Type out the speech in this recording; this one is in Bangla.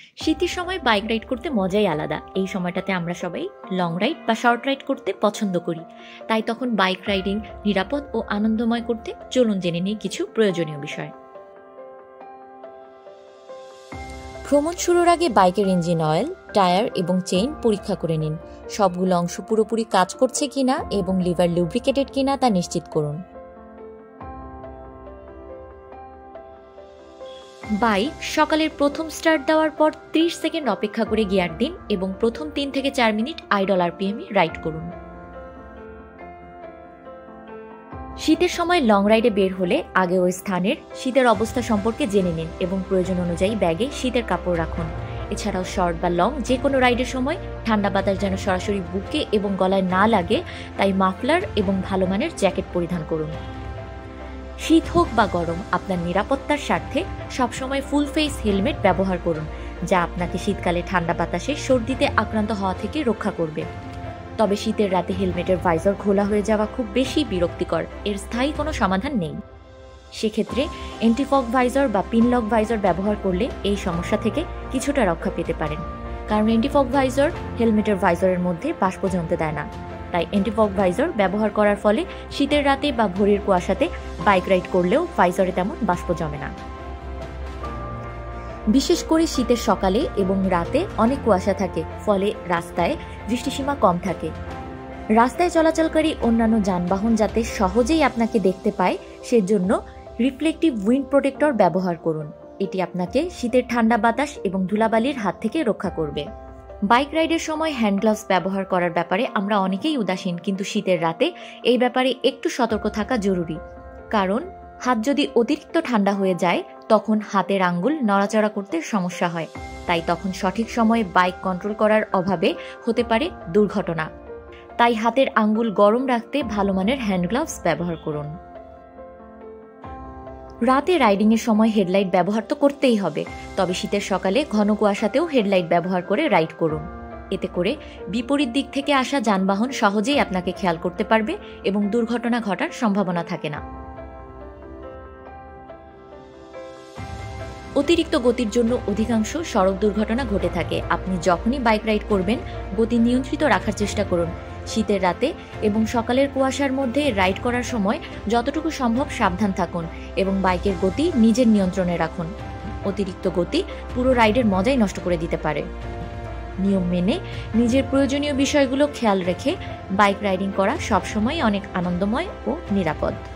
শীতের সময় বাইক রাইড করতে মজাই আলাদা। এই সময়টাতে আমরা সবাই লং রাইড বা শর্ট রাইড করতে পছন্দ করি। তাই তখন বাইক রাইডিং নিরাপদ ও আনন্দময় করতে চলুন জেনে নিই কিছু প্রয়োজনীয় বিষয়। ভ্রমণ শুরুর আগে বাইকের ইঞ্জিন অয়েল, টায়ার এবং চেইন পরীক্ষা করে নিন। সবগুলো অংশ পুরোপুরি কাজ করছে কিনা এবং লিভার লুব্রিকেটেড কিনা তা নিশ্চিত করুন। বাইক সকালের প্রথম স্টার্ট দেওয়ার পর 30 সেকেন্ড অপেক্ষা করে গিয়ার দিন এবং প্রথম 3 থেকে 4 মিনিট আইডল আরপিএমে রাইড করুন। শীতের সময় লং রাইডে বের হলে আগে ওই স্থানের শীতের অবস্থা সম্পর্কে জেনে নিন এবং প্রয়োজন অনুযায়ী ব্যাগে শীতের কাপড় রাখুন। এছাড়াও শর্ট বা লং যে কোনো রাইডের সময় ঠান্ডা বাতাস যেন সরাসরি বুকে এবং গলায় না লাগে, তাই মাফলার এবং ভালো মানের জ্যাকেট পরিধান করুন। শীত হোক বা গরম, আপনার নিরাপত্তার স্বার্থে সবসময় ফুল ফেস হেলমেট ব্যবহার করুন, যা আপনাকে শীতকালে ঠান্ডা বাতাসে সর্দিতে আক্রান্ত হওয়া থেকে রক্ষা করবে। তবে শীতের রাতে হেলমেটের ভাইজার খোলা হয়ে যাওয়া খুব বেশি বিরক্তিকর, এর স্থায়ী কোনো সমাধান নেই। সেক্ষেত্রে অ্যান্টিফগ ভাইজার বা পিনলক ভাইজার ব্যবহার করলে এই সমস্যা থেকে কিছুটা রক্ষা পেতে পারেন, কারণ অ্যান্টিফগ ভাইজার হেলমেটের ভাইজারের মধ্যে বাষ্প জমতে দেয় না। তাই অ্যান্টিফগ ভাইজার ব্যবহার করার ফলে শীতের রাতে বা ভোরের কুয়াশাতে বাইক রাইড করলেও ভাইজারে তেমন বাষ্প জমে না। বিশেষ করে শীতের সকালে এবং রাতে অনেক কুয়াশা থাকে, ফলে রাস্তায় দৃষ্টিসীমা কম থাকে। রাস্তায় চলাচলকারী অন্যান্য যানবাহন যাতে সহজেই আপনাকে দেখতে পায়, সেজন্য রিফ্লেকটিভ উইন্ড প্রোটেক্টর ব্যবহার করুন। এটি আপনাকে শীতের ঠান্ডা বাতাস এবং ধুলাবালির হাত থেকে রক্ষা করবে। বাইক রাইডের সময় হ্যান্ড গ্লাভস ব্যবহার করার ব্যাপারে আমরা অনেকেই উদাসীন, কিন্তু শীতের রাতে এই ব্যাপারে একটু সতর্ক থাকা জরুরি। কারণ হাত যদি অতিরিক্ত ঠান্ডা হয়ে যায়, তখন হাতের আঙ্গুল নড়াচড়া করতে সমস্যা হয়। তাই তখন সঠিক সময়ে বাইক কন্ট্রোল করার অভাবে হতে পারে দুর্ঘটনা। তাই হাতের আঙ্গুল গরম রাখতে ভালো মানের হ্যান্ড গ্লাভস ব্যবহার করুন। রাতে রাইডিংয়ের সময় হেডলাইট ব্যবহার তো করতেই হবে, তবে শীতের সকালে ঘন কুয়াশাতেও হেডলাইট ব্যবহার করে রাইড করুন। এতে করে বিপরীত দিক থেকে আসা যানবাহন সহজেই আপনাকে খেয়াল করতে পারবে এবং দুর্ঘটনা ঘটার সম্ভাবনা থাকে না। অতিরিক্ত গতির জন্য অধিকাংশ সড়ক দুর্ঘটনা ঘটে থাকে। আপনি যখনই বাইক রাইড করবেন, গতি নিয়ন্ত্রিত রাখার চেষ্টা করুন। শীতের রাতে এবং সকালের কুয়াশার মধ্যে রাইড করার সময় যতটুকু সম্ভব সাবধান থাকুন এবং বাইকের গতি নিজের নিয়ন্ত্রণে রাখুন। অতিরিক্ত গতি পুরো রাইডের মজাই নষ্ট করে দিতে পারে। নিয়ম মেনে নিজের প্রয়োজনীয় বিষয়গুলো খেয়াল রেখে বাইক রাইডিং করা সবসময় অনেক আনন্দময় ও নিরাপদ।